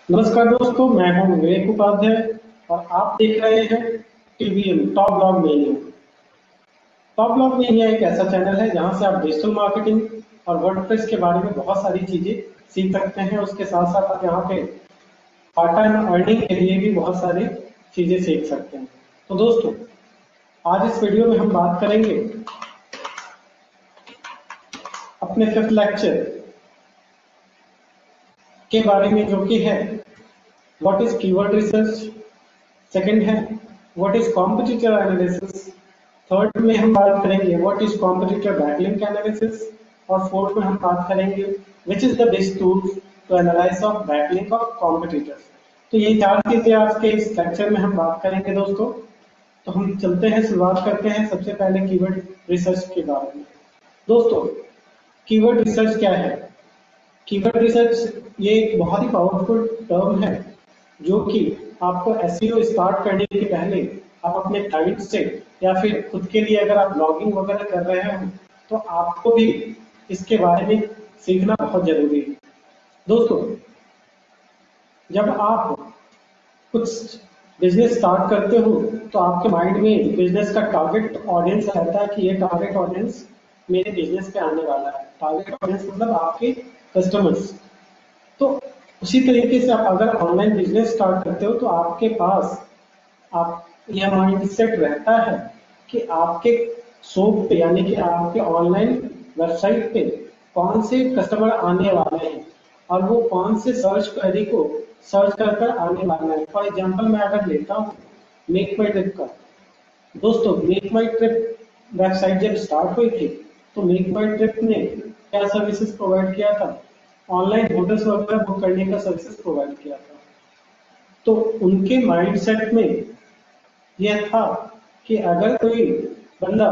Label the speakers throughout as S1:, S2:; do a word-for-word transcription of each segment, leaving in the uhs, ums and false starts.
S1: नमस्कार दोस्तों, मैं हूं विवेक उपाध्याय और आप देख रहे हैं TVM top blog media. Top blog media एक ऐसा चैनल है जहां से आप डिजिटल मार्केटिंग और वर्डप्रेस के बारे में बहुत सारी चीजें सीख सकते हैं। उसके साथ साथ आप यहाँ पे पार्ट टाइम अर्निंग के लिए भी बहुत सारी चीजें सीख सकते हैं। तो दोस्तों, आज इस वीडियो में हम बात करेंगे अपने फिफ्थ लेक्चर के बारे में, जो कि है what is keyword research. Second है what is competitor analysis. Third में हम बात करेंगे what is competitor backlink analysis. और फोर्थ में हम बात करेंगे which is the best tool to analyse of backlink of competitors. तो ये चार चीजें आज के इस लेक्चर में हम बात करेंगे दोस्तों। तो हम चलते हैं, शुरुआत करते हैं सबसे पहले कीवर्ड रिसर्च के बारे में। दोस्तों, कीवर्ड रिसर्च क्या है? कीवर्ड रिसर्च ये एक बहुत ही पावरफुल टर्म है जो कि आपको एसईओ स्टार्ट करने के पहले आप अपने क्लाइंट से या फिर खुद के लिए अगर आप ब्लॉगिंग वगैरह कर रहे हो तो आपको भी इसके बारे में सीखना बहुत जरूरी है। दोस्तों, जब आप कुछ बिजनेस स्टार्ट करते हो तो आपके माइंड में बिजनेस का टारगेट ऑडियंस रहता है कि ये टारगेट ऑडियंस मेरे बिजनेस पे आने वाला है। टारगेट ऑडियंस मतलब आपके कस्टमर्स। तो उसी तरीके से आप अगर ऑनलाइन बिजनेस स्टार्ट करते हो तो आपके पास आप यह माइंड सेट रहता है कि आपके शॉप पे यानी कि आपके ऑनलाइन वेबसाइट पे कौन से कस्टमर आने वाले हैं और वो कौन से सर्च क्वेरी को सर्च कर कर आने वाला है। फॉर एग्जाम्पल मैं अगर लेता हूँ मेक माई ट्रिप का। दोस्तों, मेक माई ट्रिप वेबसाइट जब स्टार्ट हुई थी तो मेक माई ट्रिप ने क्या सर्विसेज प्रोवाइड किया था? ऑनलाइन होटल्स वगैरह बुक करने का सर्विसेज प्रोवाइड किया था। तो उनके माइंडसेट में यह था कि अगर कोई बंदा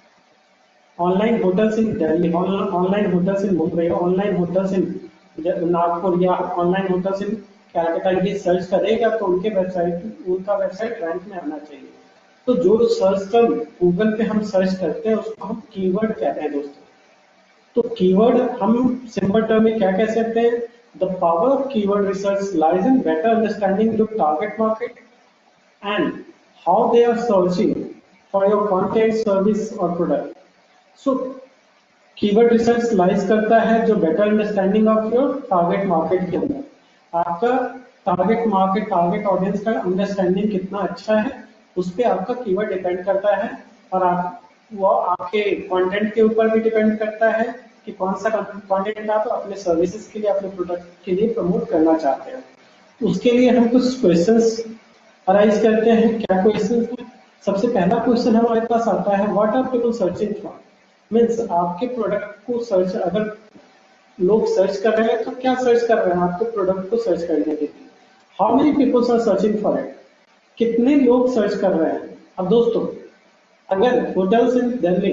S1: online hotels in Delhi, online hotels in Mumbai, online hotels in Nagpur या ऑनलाइन होटल्स इन कैलकाटा ये सर्च करेगा तो उनके वेबसाइट उनका वेबसाइट रैंक में आना चाहिए। तो जो सर्च टर्म गूगल पे हम सर्च करते हैं उसको हम कीवर्ड कहते हैं दोस्तों। तो कीवर्ड हम सिंपल टर्म में क्या कह सकते हैं? The power of keyword research lies in better understanding the target market and how they are searching for your content, service और product. So keyword research lies करता है जो better understanding of your target market के अंदर। आपका target market, target audience का understanding कितना अच्छा है उस पर आपका कीवर्ड डिपेंड करता है। और आप वो आपके कंटेंट के ऊपर भी डिपेंड करता है कि कौन सा कंटेंट आप अपने सर्विसेज के लिए, अपने प्रोडक्ट के लिए प्रमोट करना चाहते हैं। तो उसके लिए हम कुछ क्वेश्चंस अराइज करते हैं। क्या क्वेश्चंस है? सबसे पहला क्वेश्चन हमारे पास आता है what are people searching for. Means आपके प्रोडक्ट को सर्च, अगर लोग सर्च कर रहे हैं तो क्या सर्च कर रहे हैं आपके प्रोडक्ट को सर्च करने के लिए? How many peoples are searching for it. कितने लोग सर्च कर रहे हैं? अब दोस्तों, अगर होटल्स इन दिल्ली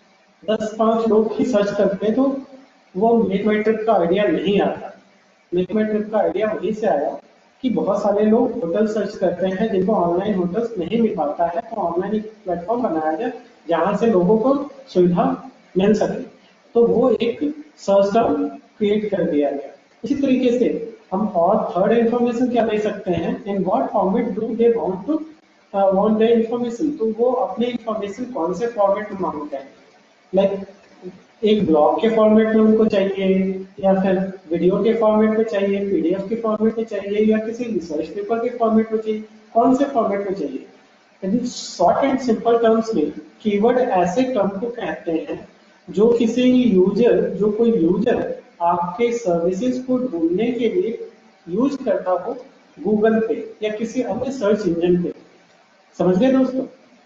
S1: दस पांच लोग ही सर्च करते हैं तो वो मेक माई ट्रिप का आइडिया नहीं आता। मेक माई ट्रिप का आइडिया वहीं से आया कि बहुत सारे लोग होटल सर्च करते हैं जिनको ऑनलाइन होटल्स नहीं मिल पाता है, तो ऑनलाइन एक प्लेटफॉर्म बनाया जाए जहां से लोगों को सुविधा मिल सके। तो वो एक सर्च टर्म क्रिएट कर दिया गया। इसी तरीके से हम और थर्ड इंफॉर्मेशन क्या ले सकते हैं? In what format do they want to want their information. तो वो अपने इंफॉर्मेशन कौन से फॉर्मेट में मांगते हैं? लाइक like, एक ब्लॉग के फॉर्मेट में उनको चाहिए या फिर वीडियो के फॉर्मेट में चाहिए, पीडीएफ के फॉर्मेट में चाहिए या किसी रिसर्च पेपर के फॉर्मेट में चाहिए? कौन से फॉर्मेट में चाहिए? यदि शॉर्ट एंड सिंपल टर्म्स में कीवर्ड ऐसे टर्म को कहते हैं जो किसी यूजर जो कोई यूजर आपके सर्विसेज को ढूंढने के लिए यूज करता हो गूगल पे या किसी अन्य सर्च इंजन पे। समझ गए दोस्तों?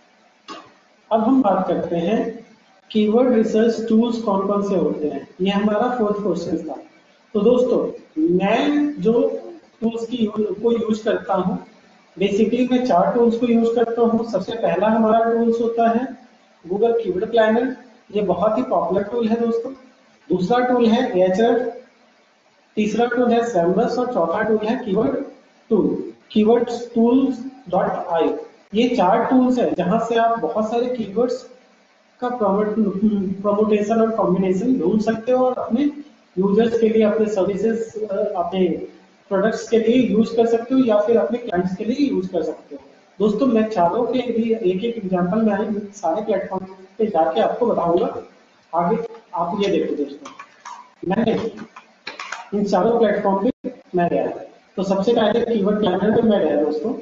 S1: अब हम बात करते हैं कीवर्ड रिसर्च टूल्स कौन कौन से होते हैं। ये हमारा फोर्थ क्वेश्चन था। तो दोस्तों, मैं जो टूल्स की को यूज करता हूँ, बेसिकली मैं चार टूल्स को यूज करता हूँ। सबसे पहला हमारा टूल्स होता है गूगल कीवर्ड प्लानर। ये बहुत ही पॉपुलर टूल है दोस्तों। दूसरा टूल है एएचएफ, तीसरा टूल है सैम्बस और चौथा टूल है keyword tool keyword tools dot I. ये चार टूल्स है जहां से आप बहुत सारे कीवर्ड्स का प्रमोटेशन और कॉम्बिनेशन ढूंढ सकते हो और अपने यूजर्स के लिए, अपने सर्विसेज, अपने प्रोडक्ट्स के लिए यूज कर सकते हो या फिर अपने क्लाइंट्स के लिए यूज कर सकते हो। दोस्तों मैं चारों के लिए एक एक एग्जांपल में सारे प्लेटफॉर्म पे जाके आपको बताऊंगा। आगे आप ये देखो दोस्तों, मैंने इन चारों प्लेटफॉर्म पे मैं गया। तो सबसे पहले कीवर्ड प्लानर पे मैं गया दोस्तों।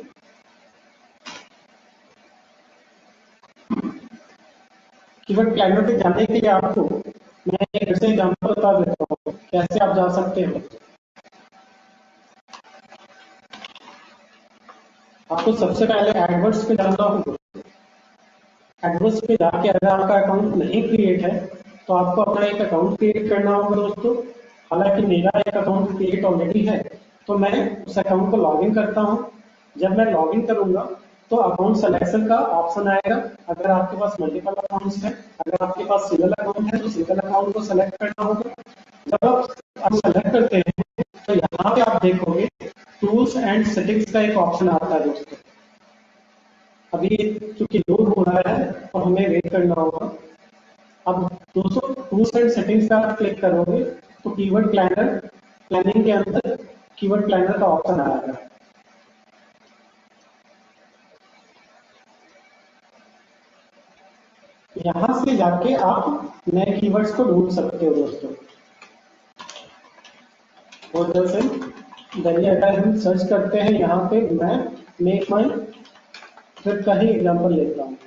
S1: कीवर्ड प्लानर पे जाने के लिए आपको मैं एक से एग्जांपल बता देता हूँ कैसे आप जा सकते हो। आपको सबसे पहले एडवर्ड्स पे जाना होगा। एडवर्ड्स पे जाके अगर आपका अकाउंट नहीं क्रिएट है तो आपको अपना एक अकाउंट क्रिएट करना होगा दोस्तों। हालांकि मेरा एक अकाउंट क्रिएट ऑलरेडी है, तो मैं उस अकाउंट को लॉगिन करता हूँ। जब मैं लॉगिन करूंगा तो अकाउंट सिलेक्शन का ऑप्शन आएगा। अगर आपके पास मल्टीपल अकाउंट्स है, अगर आपके पास सिंगल अकाउंट है तो सिंगल अकाउंट को सेलेक्ट करना होगा। जब आप सेलेक्ट करते हैं तो यहाँ पे आप देखोगे टूल्स एंड सेटिंग्स का एक ऑप्शन आता है दोस्तों। अभी चूंकि लोड हो रहा है तो हमें वेट करना होगा। अब दोस्तों टूल्स एंड सेटिंग्स का क्लिक करोगे तो कीवर्ड प्लानर प्लानिंग के अंदर कीवर्ड प्लानर का ऑप्शन आएगा। यहां से जाके आप नए कीवर्ड्स को ढूंढ सकते हो दोस्तों। होटल से दिल्ली अगर हम सर्च करते हैं, यहाँ पे मैं मेक माई ट्रिप का ही एग्जांपल लेता हूँ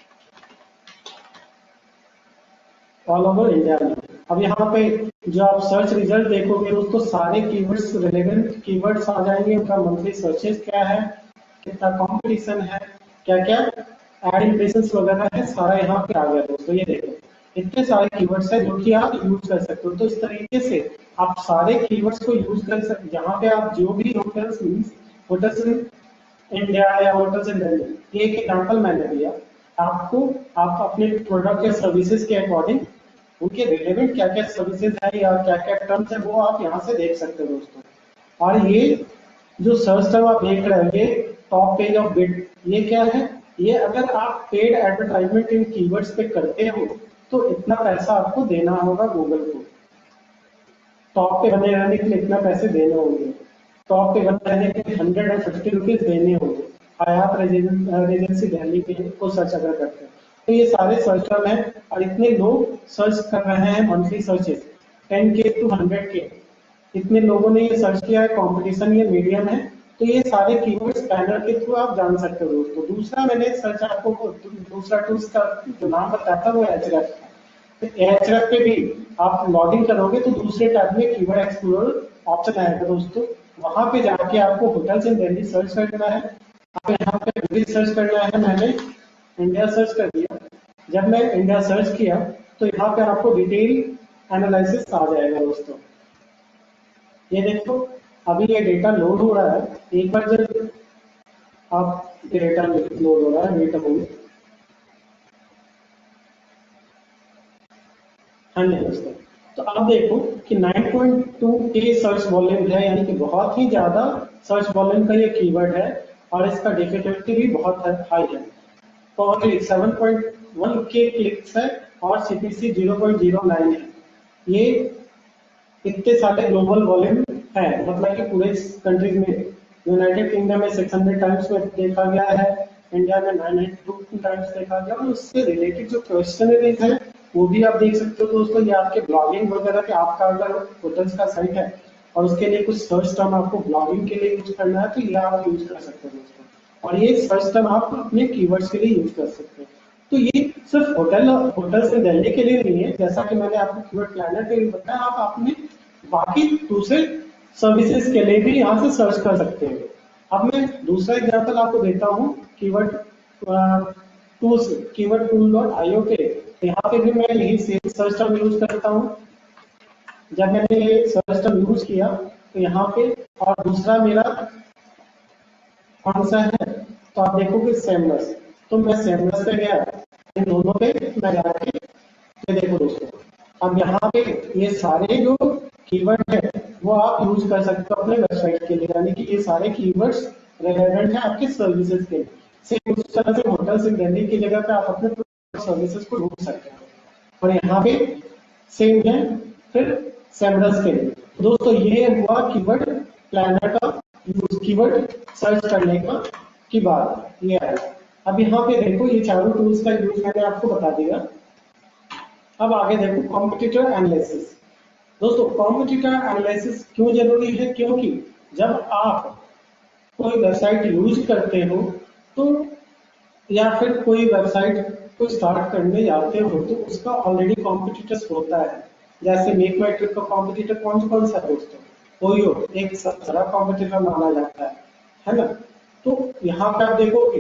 S1: ऑल ओवर इंडिया में। अब यहाँ पे जो आप सर्च रिजल्ट देखोगे दोस्तों, सारे कीवर्ड्स रिलेवेंट कीवर्ड्स आ जाएंगे। उनका मंथली सर्चेस क्या है, कितना कंपटीशन है, क्या क्या एड इंप्रेशंस वगैरह है, सारा यहाँ पे आ गया दोस्तों। ये देखो इतने सारे कीवर्ड्स है जो कि आप यूज कर सकते हो। तो इस तरीके से आप सारे कीवर्ड्स को यूज कर सकते। यहाँ पे आप जो भी hotels means hotels in India या होटल्स इन दिल्ली, ये एक एग्जाम्पल मैंने दिया आपको। आप अपने प्रोडक्ट या सर्विसेज के अकॉर्डिंग उनके रिलेवेंट क्या क्या सर्विसेज है या क्या क्या टर्म्स है वो आप यहाँ से देख सकते हो दोस्तों। और ये जो सर्च टर्म आप देख रहे हो, ये टॉप पेज ऑफ बिड, ये क्या है, ये अगर आप पेड एडवर्टाइजमेंट इन कीवर्ड्स पे करते हो तो इतना पैसा आपको देना होगा गूगल को। टॉप पे बने रहने के लिए इतना पैसे देने होंगे। टॉप पे बने रहने के लिए हंड्रेड एंड फिफ्टी रुपीज देने होंगे। हयात रेजेंसी दिल्ली पे को सर्च अगर करते हैं तो ये सारे सर्च टर्म है और इतने लोग सर्च कर रहे हैं monthly searches ten K to hundred K, इतने लोगों ने ये सर्च किया है। कंपटीशन ये मीडियम है, तो ये सारे कीवर्ड्स पैनल के थ्रू आप जान सकते हो दोस्तों। दूसरा मैंने सर्च आपको दूसरा टूल्स का जो नाम बताया था वो एचरेफ। एचरेफ पे भी आप लॉगिन करोगे तो दूसरे टैब में कीवर्ड एक्सप्लोरर ऑप्शन आएगा दोस्तों। वहां पे जाके आपको होटल्स इन दिल्ली सर्च करना है। आपको यहाँ पे दिल्ली सर्च करना है, मैंने इंडिया सर्च कर दिया। जब मैं इंडिया सर्च किया तो यहाँ पे आपको डिटेल एनालिसिस आ जाएगा दोस्तों। ये देखो अभी ये डेटा लोड हो रहा है। एक बार जब आप ये डेटा लोड हो रहा है, वेट होगी। हाँ जी दोस्तों, तो आप देखो कि नाइन पॉइंट टू के सर्च वॉल्यूम है, यानी कि बहुत ही ज्यादा सर्च वॉल्यूम का ये कीवर्ड है और इसका डिफिकल्टी भी बहुत हाई है। तो सेवन पॉइंट वन के क्लिक्स है और CPC zero point zero nine है। ये इतने सारे ग्लोबल वॉल्यूम है, मतलब कि पूरे कंट्रीज में यूनाइटेड किंगडम में सिक्स हंड्रेड टाइम्स में देखा गया है, इंडिया में नाइन हंड्रेड टू टाइम्स देखा गया। और उससे रिलेटेड जो क्वेश्चनरीज है वो भी आप देख सकते हो दोस्तों। ये आपके ब्लॉगिंग वगैरह के, आपका अगर होटल्स का साइट है और उसके लिए कुछ सर्च टर्म आपको ब्लॉगिंग के लिए यूज करना है तो ये आप यूज कर सकते हो दोस्तों। और ये सर्च टर्म आप अपने कीवर्ड्स के लिए यूज कर सकते हो। तो ये सिर्फ होटल होटल से दिल्ली के लिए नहीं है, जैसा कि मैंने आपको कीवर्ड प्लानर के लिए बताया, आप अपने बाकी दूसरे सर्विसेज के लिए भी यहाँ से सर्च कर सकते हैं। अब मैं दूसरा एग्जांपल आपको देता हूँ keyword tools keyword tool dot IO पे। यहाँ पे भी मैं यही सेम सर्च टर्म यूज करता हूँ। जब मैंने ये सर्च टर्म यूज किया तो यहाँ पे, और दूसरा मेरा कौन सा है तो आप देखोगे सेमरस, तो मैं सेमरस पे गया, इन दोनों पे मैं जाके ये देखो दोस्तों। अब यहाँ पे ये सारे जो कीवर्ड है वो आप यूज कर सकते हो अपने वेबसाइट के लिए, यानी कि ये सारे कीवर्ड्स रेलेवेंट है आपके सर्विसेज के लिए। सेम उस तरह से होटल्स इन दिल्ली की जगह पे आप अपने सर्विसेज को ढूंढ सकते हो। और यहाँ पे सेम है फिर सेमरस के लिए। दोस्तों ये हुआ कीवर्ड प्लानर का यूज, कीवर्ड सर्च करने का की बात ये है। अब यहाँ पे देखो ये चारों टूल्स का यूज मैंने आपको बता दिया। अब आगे देखो कॉम्पिटिटर एनालिसिस। दोस्तों कॉम्पिटिटर एनालिसिस क्यों जरूरी है? क्योंकि जब आप कोई वेबसाइट यूज करते हो तो या फिर कोई वेबसाइट को स्टार्ट करने जाते हो तो उसका ऑलरेडी कॉम्पिटिटर्स होता है। जैसे मेक माई ट्रिप का कॉम्पिटिटर कौन कौन सा है दोस्तों? ओयो एक सबसे बड़ा कॉम्पिटिटर माना जाता है, है ना? तो यहाँ पे आप देखोगे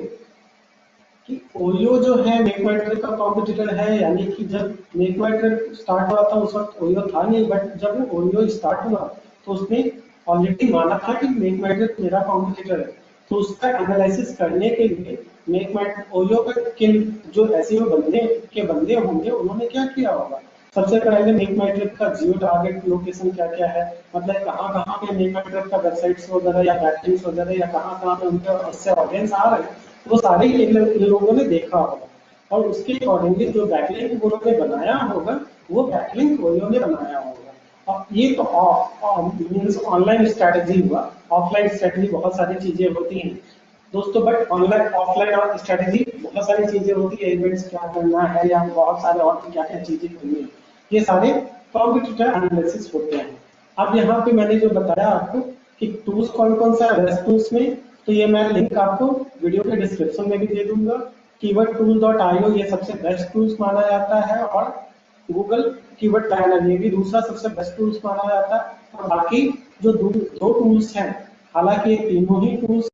S1: कि ओयो जो है मेक माई ट्रिप का कॉम्पिटिटर है, यानी कि जब मेक माई ट्रिप स्टार्ट हुआ था उस वक्त ओयो था नहीं, बट जब ओयो स्टार्ट हुआ तो उसने ऑलरेडी माना था कि मेक माई ट्रिप मेरा कॉम्पिटिटर है। तो उसका एनालिसिस करने के लिए मेक माई ओयो के जो ऐसे बंदे के बंदे होंगे उन्होंने क्या किया होगा? सबसे पहले मेक माई ट्रिप का जियो टारगेट लोकेशन क्या क्या है, मतलब कहाँ कहाँ पे मेक माई ट्रिप का वेबसाइट्स वगैरह या बैकलिंक्स वगैरह या कहाँ कहाँ पे उनके उससे ऑडियंस आ रहे हैं, वो सारे इन लोगों ने देखा होगा और उसके अकॉर्डिंगली जो बैकलिंक उन्होंने बनाया होगा वो बैकलिंक ओयो ने बनाया होगा। अब ये तो ऑफ मींस ऑनलाइन स्ट्रेटजी हुआ। ऑफलाइन स्ट्रेटजी बहुत सारी चीजें होती हैं दोस्तों, बट ऑनलाइन ऑफलाइन और स्ट्रेटजी बहुत सारी चीजें होती है, इवेंट्स क्या करना है या बहुत सारे और क्या क्या चीजें करनी है, ये सारे कॉम्पिटिटर एनालिसिस होते हैं। अब यहाँ पे मैंने जो बताया आपको कि टूल्स कौन कौन सा है वेस्ट टूल्स में, तो ये मैं लिंक आपको वीडियो के डिस्क्रिप्शन में भी दे दूंगा। कीवर्ड टूल डॉट आईओ ये सबसे बेस्ट टूल्स माना जाता है और गूगल कीवर्ड प्लानर ये भी दूसरा सबसे बेस्ट टूल्स माना जाता है। और बाकी जो दो, दो टूल्स हैं, हालांकि ये तीनों ही टूल्स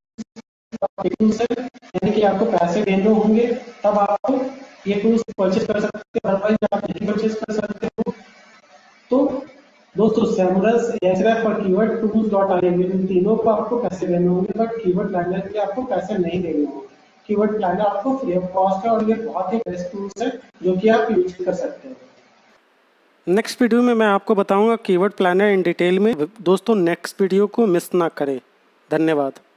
S1: टूल्स है, यानी कि आपको पैसे देने होंगे तब आपको ये टूल्स परचेज कर सकते हो, अदरवाइज आप नहीं परचेज कर सकते हो। तो दोस्तों सेमरस, एचरेफ और कीवर्ड टूल्स डॉट आई इन तीनों को आपको पैसे देने होंगे, बट कीवर्ड प्लानर के लिए आपको पैसे नहीं देने होंगे। कीवर्ड प्लानर आपको फ्री ऑफ कॉस्ट है और ये बहुत ही बेस्ट टूल्स है जो कि आप यूज कर सकते हो।
S2: नेक्स्ट वीडियो में मैं आपको बताऊंगा कीवर्ड प्लानर इन डिटेल में। दोस्तों नेक्स्ट वीडियो को मिस ना करें। धन्यवाद।